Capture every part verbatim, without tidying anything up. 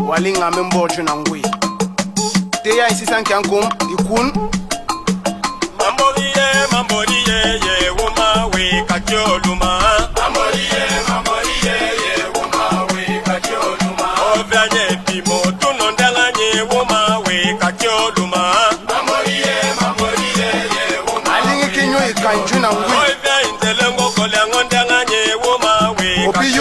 walinga membojo na ngui teya isisa nkankum ikun Mamboriye mamboriye ye wuma we kacholuma Mamboriye mamboriye ye wuma we kacholuma Ovanye pimo tunondala nye wuma we kacholuma Mamboriye mamboriye ye wuma alingi kinyo ikanju na ngui Ovya intelengo kole ngondala nye wuma we obiyo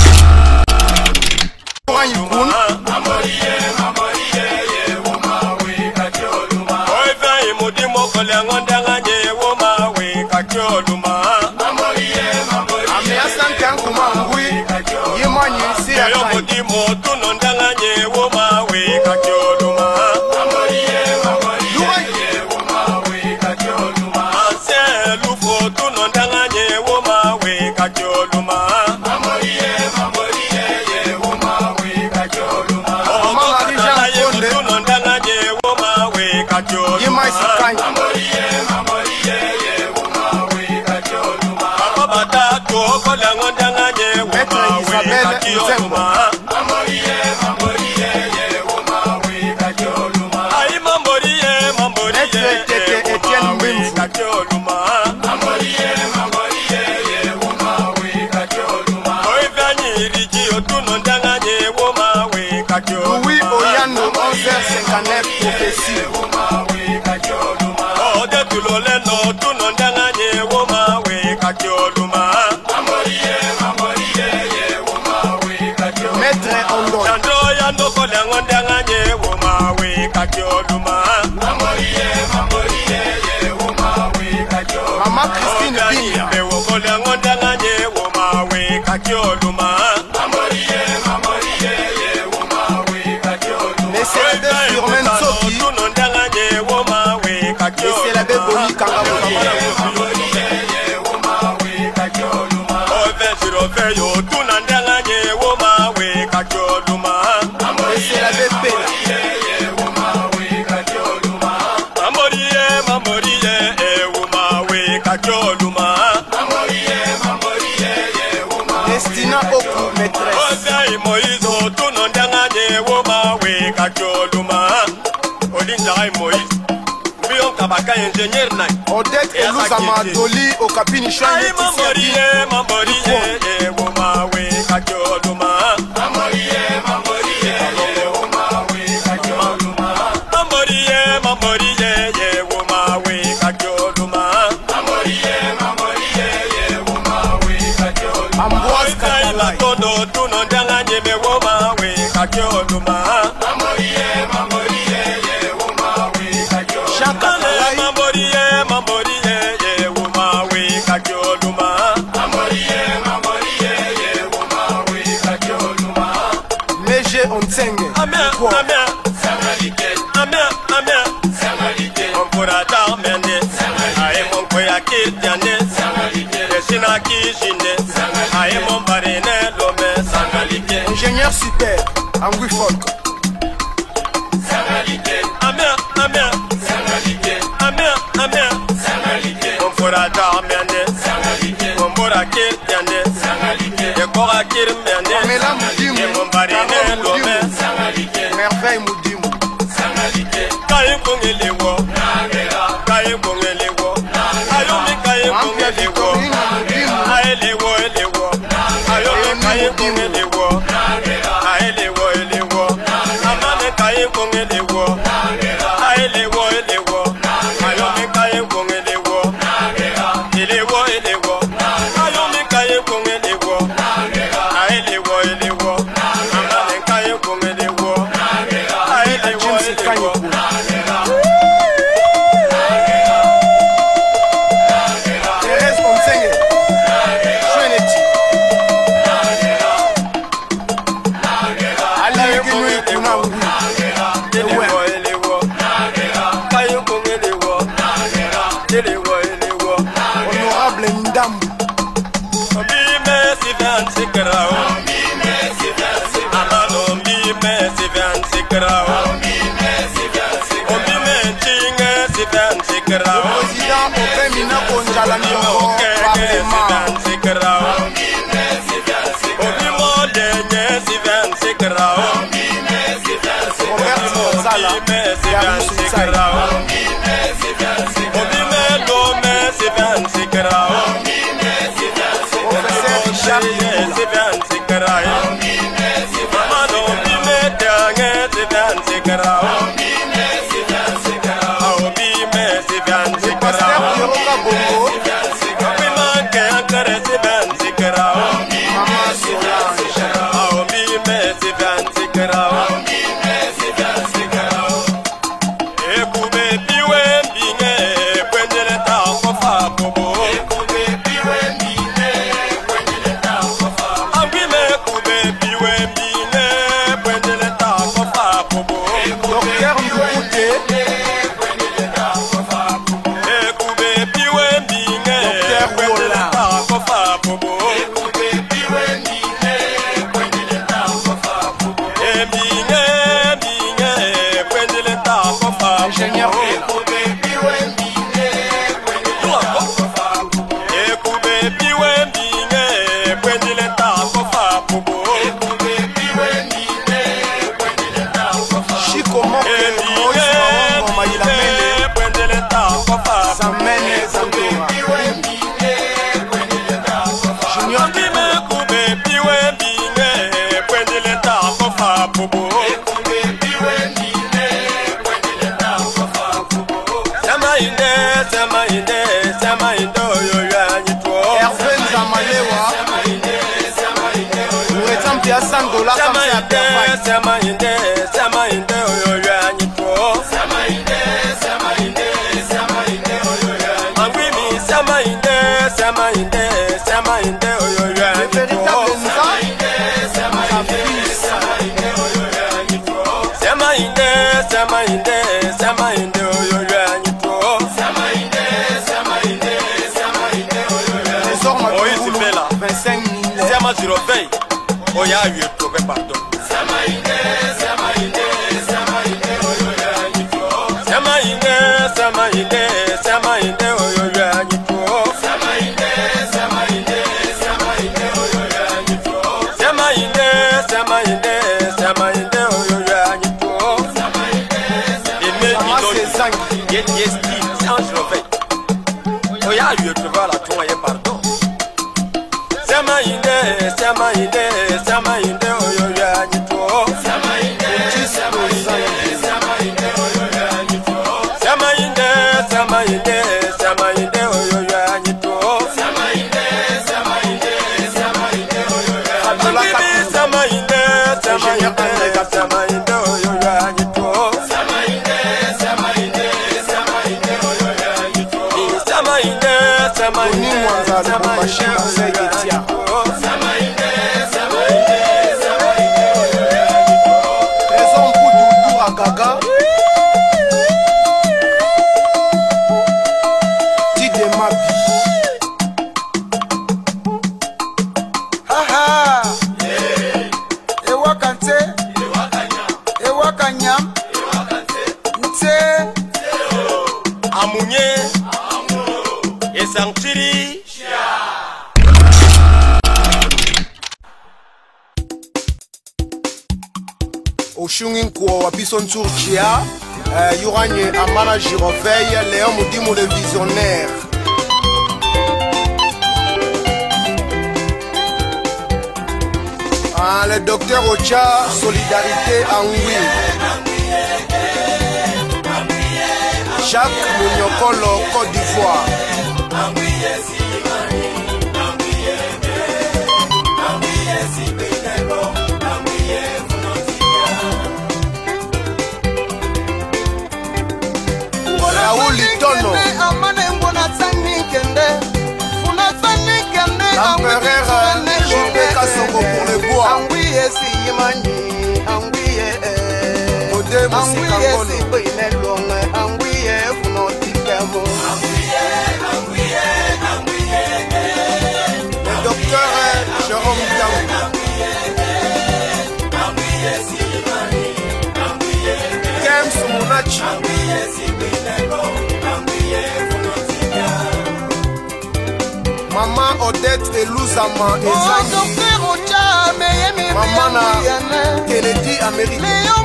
ikun Mamboriye mamboriye ye wuma we kacholuma Ovya imudimo kole ngondala nye wuma we kacholuma Mamboriye mamboriye ameasa nkankum ngui yimanyi isi ya Yo kai mudimo tunondala nye wuma we kacholuma Mamboriye mamboriye ye wuma we kacholuma Anse lufo tunondala nye wuma we kacholuma Mamboriye mamboriye ye wuma we kacholuma Mama Marija Konde tunondala nye wuma we kacholuma yima isi kai Mamboriye mamboriye ye wuma we kacholuma Abata to kola ngondala nye wuma we kacholuma Mamboriye mamboriye ye wuma we kacholuma Ai mamboriye mamboriye Tete Etienne Mbinzi kacholuma Mamboriye mamboriye ye wuma we kacholuma Oi vani riji otunondala nye wuma we kacholuma Louis Oyano onze heures cinquante-neuf prophétie wuma we kacholuma Ode tulole no tunondala nye wuma we kacholuma Mamboriye mamboriye ye wuma we kacholuma Maître Ondon Yando yando kole ngondala nye wuma we kacholuma Mamboriye mamboriye ye wuma we kacholuma Mama Christine Binya Bewo kole ngondala nye wuma we kacholuma Mamboriye mamboriye ye wuma we kacholuma Monsieur l'abbé Firmin Soki tunondala nye wuma we kacholuma Monsieur l'abbé Boni Kanga Monsieur l'abbé Pena Destina Oku maîtresse Odette Elouza Madoli Okapini Chouane Ai mamboriye mamboriye ye wuma we kacholuma Mamboriye mamboriye ye wuma we kacholuma Mamboriye mamboriye ye wuma we kacholuma Mamboriye mamboriye ye wuma we kacholuma Ambroise Katalai Tondo tunondala nye me wuma we kacholuma Mamboriye mamboriye ye wuma we kacholuma Chakatalai Mamboriye mamboriye ye wuma we kacholuma Mamboriye mamboriye ye wuma we kacholuma Meje Ontsenge Amia amia sangalite amia amia sangalite Ompura tamende ae monko ya kirtiane sangalite Resina kishinde ae mombarene lome sangalite Ingénieur super Angui Folk Sangalite amia amia sangalite amia amia sangalite Ompura tamende sangalite Ompura kirtiane sangalite Ekora kirmende Pamela Mudimu mombarene lome sangalite Merveille Mudimu Kaye kongelewo Kaye kongelewo Ayomi kaye kongelewo Aelewo elewo Ayomi kaye kongelewo Aelewo elewo Amane kaye kongelewo Aelewo elewo Ayomi kaye kongelewo Elewo elewo Ayomi kaye kongelewo Aelewo elewo Amane kaye kongelewo Aelewo elewo Thérèse Ontsenge Trinity Ali Kinui Kuna Ngui Elewo elewo Kaye kongelewo Elewo elewo Honorable Ndambu Mbime sivan sikrao Mbime sivan sikrao Amalo mbime sivan sikrao Mbime sivan sikrao Mbime chinge sivan sikrao Président Opemina Konjala Nyoko Mbime Parlement sivan sikrao Mbime sivan sikrao Mbime lenye sivan sikrao Mbime Mosala Yamu Sunsai Professeur Richard le pasteur Yoka Bongo Maman cent dollars comme ça Sama inde, sama inde, oyo yanyi po. Sama inde, sama inde, sama inde, oyo yanyi po. Angwi mi sama inde, sama inde, sama inde, oyo yanyi po. Sama inde, sama inde, sama inde, oyo yanyi po. Sama inde, sama inde, sama inde, oyo yanyi po. Sama inde, sama inde, sama inde, oyo yanyi po. Oyi sipela, vingt-cinq mille. Sama zero veille. Oya yue tobe pardon. Sama inde, sama inde, sama inde, oyo yanyi po. Sama inde, sama inde, sama inde, oyo yanyi po. Sama inde, sama inde, sama inde, oyo yanyi po. Sama inde, sama inde, sama inde, oyo yanyi po. Sama inde, sama inde, sama inde, yes yes sans réveil. Oya yue tobe la toye pardon. Sama inde, sama inde, sama inde, oyo yanyi po. Sama inde, sama inde, sama inde, oyo yanyi po. Sama inde, sama inde, sama inde, oyo yanyi po. Sama inde, sama inde, sama inde, oyo yanyi po. Sama inde, sama inde, sama inde, oyo yanyi po. Sama inde, sama inde, sama inde, oyo yanyi po. Sama inde, sama inde, sama inde, Gaga Dide Mabi Haha Ewa Kante Ewa Kanyam Nte Amunye Esantiri Oshungin kwa wapison Turchia euh, Yoranye Amana Giroveille Léon Moudimo le visionnaire ah, le docteur Ocha Solidarité Angui Jacques Mouniokolo Côte d'Ivoire L'empereur Jopé Kassongo pour le bois Ode Moussikangono le docteur Jérôme Diamou Kems Mounachi Maman Odette et Louzama et Zani Maman Kennedy Amérique